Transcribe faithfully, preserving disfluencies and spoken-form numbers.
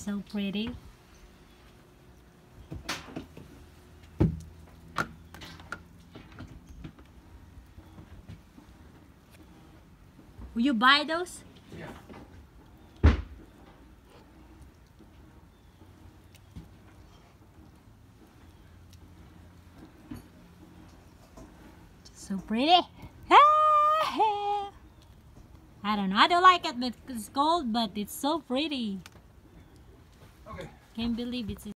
So pretty. Will you buy those? Yeah. So pretty. I don't know. I don't like it because it's gold, but it's so pretty. Okay. Can't believe it's